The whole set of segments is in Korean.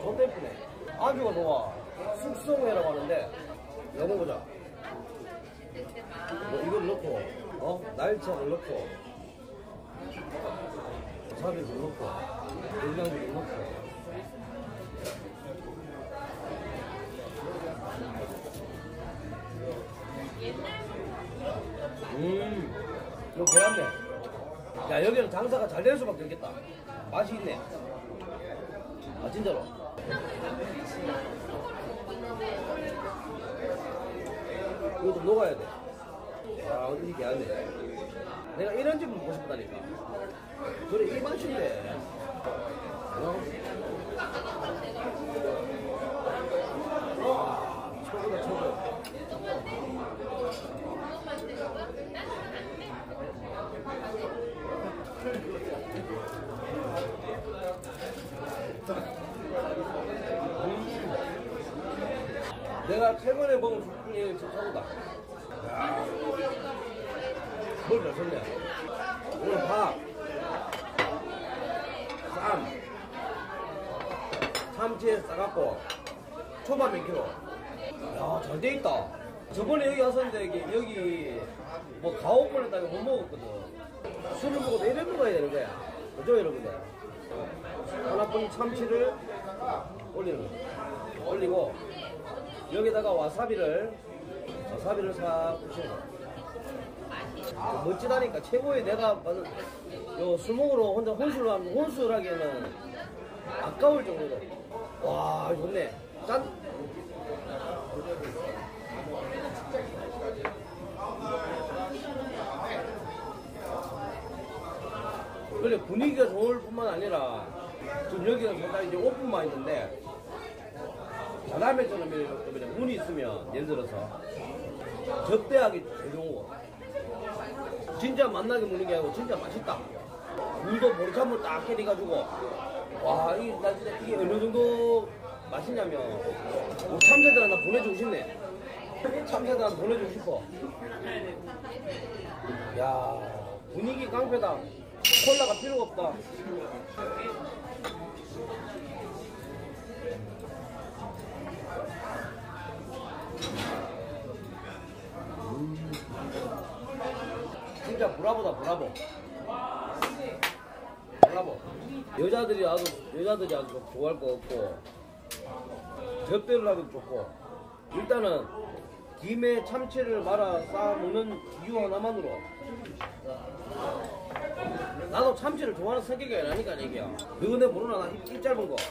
존나 예쁘네. 안주가 좋아. 숙성회라고 하는데 이거 먹어보자. 뭐 이걸 넣고 날차를 넣고 와사비를 넣고 된장도 넣고 이거 개왔네. 야, 여기는 장사가 잘 될 수밖에 없겠다. 맛이 있네. 아, 진짜로. 이거 좀 녹아야 돼. 와, 어떻게 개왔네. 내가 이런 집을 먹고 싶다니까. 그래, 이 맛인데. 최고다, 최고. 내가 최근에 먹은 술 중에 진짜 최고다. 뭘 잘 썼네. 오늘 밥, 쌈, 참치에 싸갖고 초밥 몇 킬로. 야, 잘 돼 있다. 저번에 여기 왔었는데 여기 뭐 가오벌에다가 못 먹었거든. 술을 먹어도 이래 먹어야 되는 거야. 그죠, 여러분들? 하나뿐인 참치를 올리는 거. 올리고 여기다가 와사비를 싹 부시는 거. 멋지다니까. 최고의 내가 봐는 요 술먹으로 혼자 혼술하기에는 아까울 정도로. 와, 좋네. 짠. 그래, 분위기가 좋을 뿐만 아니라 지금 여기는 상당히 이제 오픈만 있는데 자남회처럼 문이 있으면 예를 들어서 접대하기 제일 좋은 거. 진짜 맛나게 먹는 게 아니고 진짜 맛있다. 물도 보리찬물 딱 끓여가지고 와, 나 진짜 이게 어느 정도 맛있냐면 우리 참새들한테 보내주고 싶네. 참새들한테 보내주고 싶어. 야, 분위기 깡패다. 콜라가 필요가 없다. 진짜 브라보다, 브라보. 브라보. 여자들이 아주 좋아할 거 없고 접대를 하기도 좋고. 일단은 김에 참치를 말아 쌓아 먹는 이유 하나만으로 나도 참치를 좋아하는 성격이 아니니까 얘기야. 그거 내 모르나? 나 입 짧은 거.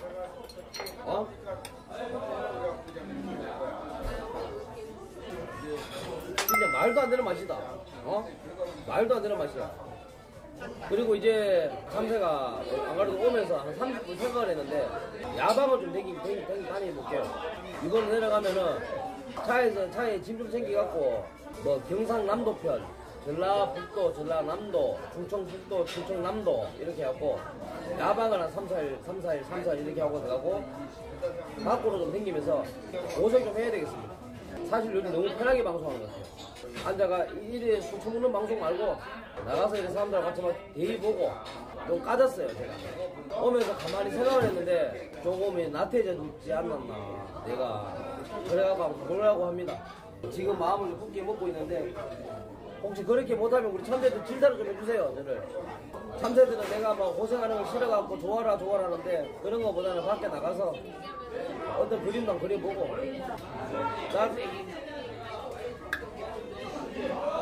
진짜 말도 안 되는 맛이다. 말도 안 되는 맛이야. 그리고 이제 참새가 안 그래도 오면서 한 30분 생각을 했는데 야방을 좀 다녀볼게요. 이번에 내려가면은 차에 짐 좀 챙겨갖고 뭐 경상남도 편, 전라북도, 전라남도, 충청북도, 충청남도 이렇게 해갖고 야방을 한 3, 4일 이렇게 하고 들어가고 밖으로 좀 다니면서 고생 좀 해야 되겠습니다. 사실 요즘 너무 편하게 방송하는 것 같아요. 앉아가 이래 술 처먹는 방송 말고 나가서 이런 사람들하고 같이 막 대의 보고 좀 까졌어요. 제가 오면서 가만히 생각을 했는데 조금이 나태해졌지 않았나 내가. 그래갖고 그러라고 합니다. 지금 마음을 좀 굳게 먹고 있는데 혹시 그렇게 못하면 우리 참새들 질타를 좀 해주세요. 저를. 참새들은 내가 막 고생하는 걸 싫어갖고 좋아라 하는데 그런 거보다는 밖에 나가서 어떤 그림도 그려보고 짠.